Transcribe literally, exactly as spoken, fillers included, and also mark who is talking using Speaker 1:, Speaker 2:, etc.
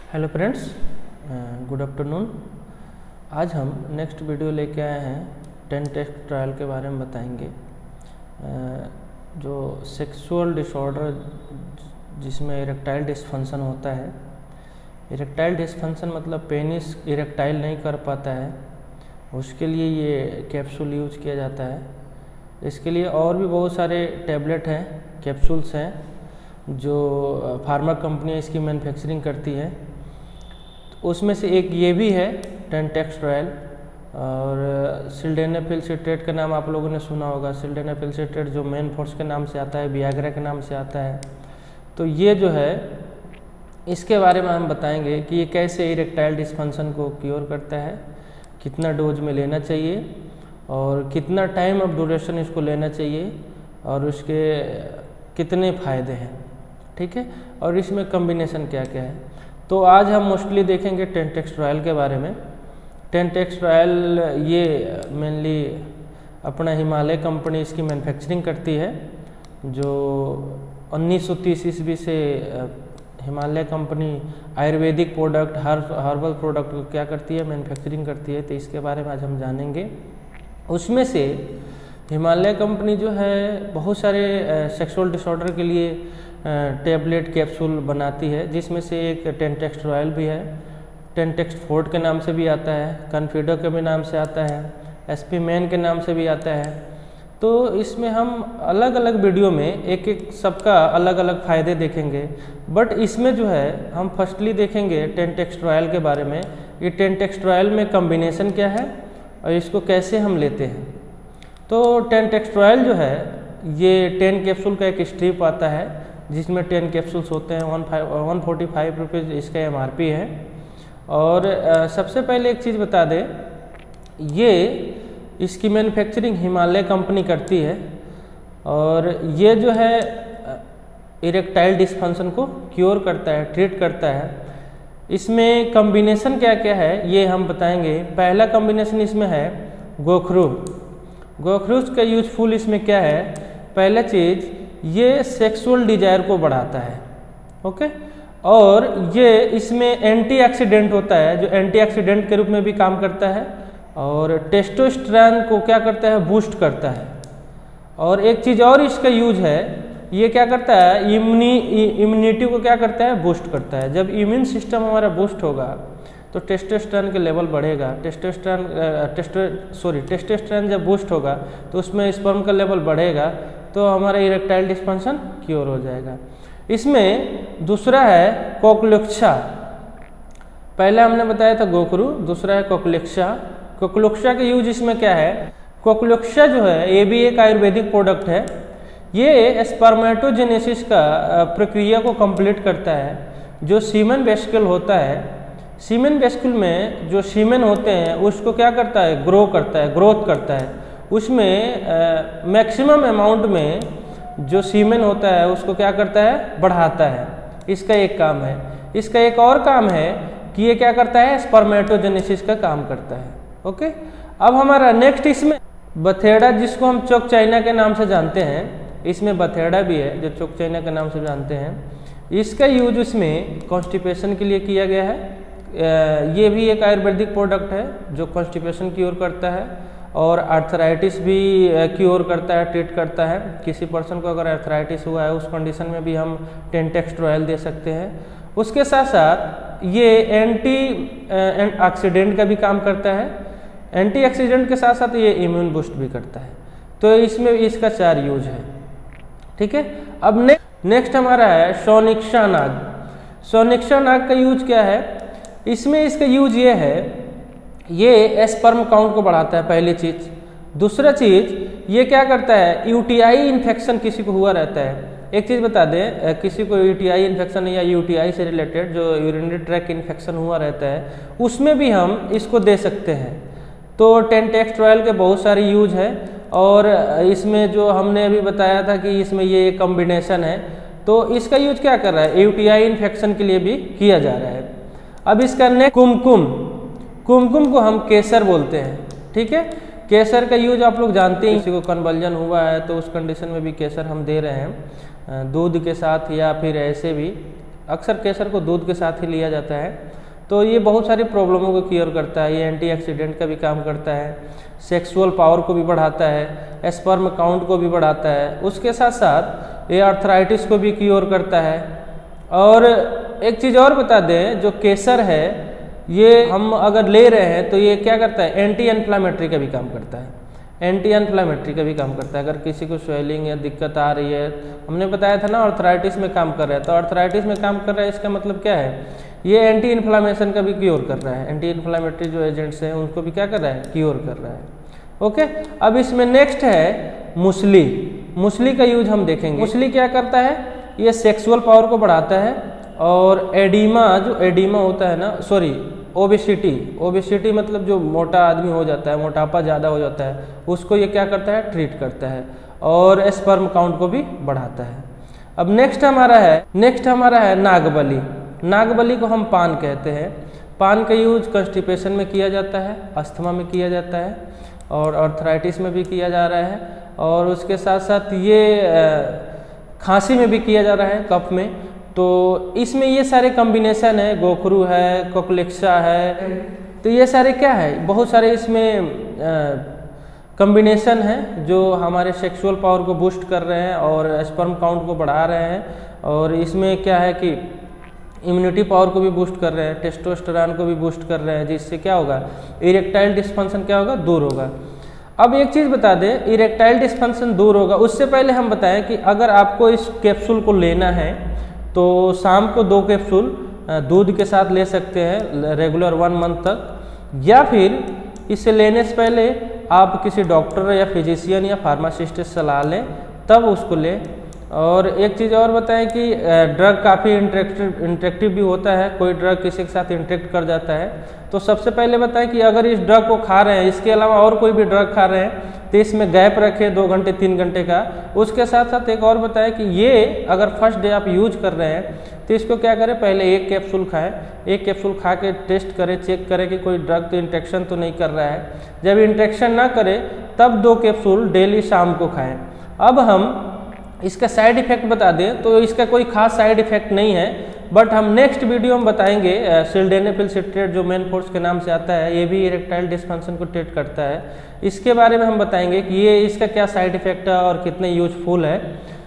Speaker 1: Hello friends, good afternoon. आज हम next video लेके आए हैं टेन टेस्ट ट्रायल के बारे में बताएंगे। uh, जो सेक्सुअल डिसऑर्डर जिसमें इरेक्टाइल डिसफंक्शन होता है। इरेक्टाइल डिसफंक्शन मतलब पेनिस इरेक्टाइल नहीं कर पाता है, उसके लिए ये कैप्सूल यूज किया जाता है। इसके लिए और भी बहुत सारे टैबलेट हैं, कैप्सूल्स हैं जो फार्मा कंपनी इसकी मैन्युफैक्चरिंग करती है। उसमें से एक ये भी है टेन टेस्ट ट्रायल। और सिल्डेनाफिल सिट्रेट का नाम आप लोगों ने सुना होगा। सिल्डेनाफिल सिट्रेट जो मेन फोर्स के नाम से आता है, वियाग्रा के नाम से आता है। तो ये जो है इसके बारे में हम बताएंगे कि ये कैसे इरेक्टाइल डिसफंक्शन को क्योर करता है, कितना डोज में लेना चाहिए और कितना टाइम ऑफ ड्यूरेशन इसको लेना चाहिए और उसके कितने फ़ायदे हैं, ठीक है। और इसमें कॉम्बिनेशन क्या क्या है। तो आज हम मोस्टली देखेंगे टेन टेस्ट ट्रायल के बारे में। टेन टेस्ट ट्रायल ये मेनली अपना हिमालय कंपनी इसकी मैन्युफैक्चरिंग करती है, जो उन्नीस सौ तीस ईस्वी से हिमालय कंपनी आयुर्वेदिक प्रोडक्ट, हर हर्बल प्रोडक्ट को क्या करती है, मैन्युफैक्चरिंग करती है। तो इसके बारे में आज हम जानेंगे। उसमें से हिमालय कंपनी जो है बहुत सारे सेक्सुअल डिसऑर्डर के लिए टैबलेट कैप्सूल बनाती है, जिसमें से एक टेन टेस्ट ट्रायल भी है। टेन टेस्ट फोर्ट के नाम से भी आता है, कन्फिडो के भी नाम से आता है, एसपी मैन के नाम से भी आता है। तो इसमें हम अलग अलग वीडियो में एक एक सबका अलग अलग फ़ायदे देखेंगे। बट इसमें जो है हम फर्स्टली देखेंगे टेन टेस्ट ट्रायल के बारे में। ये टेन टेस्ट ट्रायल में कॉम्बिनेशन क्या है और इसको कैसे हम लेते हैं। तो टेन टेस्ट ट्रायल जो है ये टेन कैप्सूल का एक स्ट्रिप आता है, जिसमें टेन कैप्सूल्स होते हैं। One five one forty five rupees इसका एम आर पी है। और आ, सबसे पहले एक चीज़ बता दें, ये इसकी मैन्युफैक्चरिंग हिमालय कंपनी करती है और ये जो है इरेक्टाइल डिसफंक्शन को क्योर करता है, ट्रीट करता है। इसमें कॉम्बिनेशन क्या क्या है ये हम बताएंगे। पहला कॉम्बिनेशन इसमें है गोखरू। गोखरूज का यूजफुल इसमें क्या है, पहला चीज़ ये सेक्सुअल डिजायर को बढ़ाता है, ओके। और ये इसमें एंटीऑक्सीडेंट होता है, जो एंटीऑक्सीडेंट के रूप में भी काम करता है और टेस्टोस्टेरोन को क्या करता है, बूस्ट करता है। और एक चीज़ और इसका यूज है, ये क्या करता है, इम्यूनी इम्यूनिटी को क्या करता है, बूस्ट करता है। जब इम्यून सिस्टम हमारा बूस्ट होगा तो टेस्टोस्टेरोन के लेवल बढ़ेगा। टेस्टोस्टेरोन टेस्टो सॉरी टेस्टोस्टेरोन जब बूस्ट होगा तो उसमें स्पर्म का लेवल बढ़ेगा, तो हमारा इरेक्टाइल डिसफंक्शन क्योर हो जाएगा। इसमें दूसरा है कोक्लुक्षा। पहले हमने बताया था गोखरू, दूसरा है कोक्लुक्षा। कोक्लुक्षा का यूज इसमें क्या है, कोक्लुक्षा जो है ये भी एक आयुर्वेदिक प्रोडक्ट है। ये स्पर्मेटोजेनेसिस का प्रक्रिया को कंप्लीट करता है। जो सीमेन वेसिकल होता है, सीमेन वेसिकल में जो सीमेन होते हैं उसको क्या करता है, ग्रो करता है, ग्रोथ करता है। उसमें मैक्सिमम अमाउंट में जो सीमेन होता है उसको क्या करता है, बढ़ाता है। इसका एक काम है। इसका एक और काम है कि ये क्या करता है, स्पर्मेटोजेनेसिस का काम करता है, ओके। अब हमारा नेक्स्ट इसमें बथेड़ा, जिसको हम चौक चाइना के नाम से जानते हैं, इसमें बथेड़ा भी है जो चौक चाइना के नाम से जानते हैं। इसका यूज इसमें कॉन्स्टिपेशन के लिए किया गया है। ये भी एक आयुर्वेदिक प्रोडक्ट है जो कॉन्स्टिपेशन क्योर करता है और आर्थराइटिस भी क्योर करता है, ट्रीट करता है। किसी पर्सन को अगर आर्थराइटिस हुआ है उस कंडीशन में भी हम टेन टेस्ट ट्रायल दे सकते हैं। उसके साथ साथ ये एंटी ऑक्सीडेंट का भी काम करता है। एंटी ऑक्सीडेंट के साथ साथ ये इम्यून बूस्ट भी करता है। तो इसमें इसका चार यूज है, ठीक है। अब ने, नेक्स्ट हमारा है सोनिक्षा नाग। सोनिक्षा नाग का यूज क्या है, इसमें इसका यूज ये है, ये स्पर्म काउंट को बढ़ाता है, पहली चीज। दूसरा चीज ये क्या करता है, यूटीआई इन्फेक्शन किसी को हुआ रहता है। एक चीज बता दें, किसी को यूटीआई इन्फेक्शन या यूटीआई से रिलेटेड जो यूरिनरी ट्रैक इन्फेक्शन हुआ रहता है, उसमें भी हम इसको दे सकते हैं। तो टेन टेस्ट ट्रायल के बहुत सारे यूज है। और इसमें जो हमने अभी बताया था कि इसमें ये कॉम्बिनेशन है, तो इसका यूज क्या कर रहा है, यूटीआई इन्फेक्शन के लिए भी किया जा रहा है। अब इसका नेक्स्ट कुमकुम। कुमकुम को हम केसर बोलते हैं, ठीक है। केसर का यूज आप लोग जानते हैं, किसी को कन्वल्जन हुआ है तो उस कंडीशन में भी केसर हम दे रहे हैं दूध के साथ या फिर ऐसे भी। अक्सर केसर को दूध के साथ ही लिया जाता है। तो ये बहुत सारी प्रॉब्लमों को क्योर करता है, ये एंटीऑक्सीडेंट का भी काम करता है, सेक्सुअल पावर को भी बढ़ाता है, स्पर्म काउंट को भी बढ़ाता है, उसके साथ साथ ये आर्थराइटिस को भी क्योर करता है। और एक चीज़ और बता दें, जो केसर है ये हम अगर ले रहे हैं तो ये क्या करता है, एंटी इन्फ्लामेटरी का भी काम करता है, एंटी इन्फ्लामेटरी का भी काम करता है। अगर किसी को स्वेलिंग या दिक्कत आ रही है, हमने बताया था ना आर्थराइटिस में काम कर रहा है, तो आर्थराइटिस में काम कर रहा है इसका मतलब क्या है, ये एंटी इन्फ्लामेशन का भी क्योर कर रहा है, एंटी इन्फ्लामेटरी जो एजेंट्स हैं उनको भी क्या कर रहा है, क्योर कर रहा है। ओके, अब इसमें नेक्स्ट है मूसली। मूसली का यूज हम देखेंगे। मूसली क्या करता है, ये सेक्सुअल पावर को बढ़ाता है और एडिमा, जो एडिमा होता है ना, सॉरी ओबेसिटी, ओबेसिटी मतलब जो मोटा आदमी हो जाता है, मोटापा ज़्यादा हो जाता है, उसको ये क्या करता है, ट्रीट करता है और स्पर्म काउंट को भी बढ़ाता है। अब नेक्स्ट हमारा है नेक्स्ट हमारा है नागबली। नागबली को हम पान कहते हैं। पान का यूज कंस्टिपेशन में किया जाता है, अस्थमा में किया जाता है और आर्थराइटिस में भी किया जा रहा है, और उसके साथ साथ ये खांसी में भी किया जा रहा है, कफ में। तो इसमें ये सारे कॉम्बिनेशन है, गोखरू है, कोक्लेक्सा है, तो ये सारे क्या है, बहुत सारे इसमें कॉम्बिनेशन है जो हमारे सेक्सुअल पावर को बूस्ट कर रहे हैं और स्पर्म काउंट को बढ़ा रहे हैं। और इसमें क्या है कि इम्यूनिटी पावर को भी बूस्ट कर रहे हैं, टेस्टोस्टेरोन को भी बूस्ट कर रहे हैं, जिससे क्या होगा, इरेक्टाइल डिस्फंक्शन क्या होगा, दूर होगा। अब एक चीज़ बता दें, इरेक्टाइल डिस्फंक्शन दूर होगा, उससे पहले हम बताएं कि अगर आपको इस कैप्सूल को लेना है तो शाम को दो कैप्सूल दूध के साथ ले सकते हैं रेगुलर वन मंथ तक, या फिर इसे लेने से पहले आप किसी डॉक्टर या फिजिशियन या फार्मासिस्ट से सलाह लें, तब उसको लें। और एक चीज़ और बताएं कि ड्रग काफ़ी इंटरेक्टिव इंटरेक्टिव भी होता है, कोई ड्रग किसी के साथ इंटरेक्ट कर जाता है। तो सबसे पहले बताएं कि अगर इस ड्रग को खा रहे हैं, इसके अलावा और कोई भी ड्रग खा रहे हैं, तो इसमें गैप रखें दो घंटे तीन घंटे का। उसके साथ साथ एक और बताएं कि ये अगर फर्स्ट डे आप यूज कर रहे हैं तो इसको क्या करें, पहले एक कैप्सूल खाएं, एक कैप्सूल खा के टेस्ट करें, चेक करें कि कोई ड्रग तो इंट्रैक्शन तो नहीं कर रहा है। जब इंट्रैक्शन ना करे तब दो कैप्सूल डेली शाम को खाएँ। अब हम इसका साइड इफेक्ट बता दें तो इसका कोई खास साइड इफेक्ट नहीं है, बट हम नेक्स्ट वीडियो में बताएंगे। सिल्डेनाफिल सिट्रेट जो मेन फोर्स के नाम से आता है, ये भी इरेक्टाइल डिस्फंक्शन को ट्रीट करता है। इसके बारे में हम बताएंगे कि ये इसका क्या साइड इफेक्ट है और कितने यूजफुल है।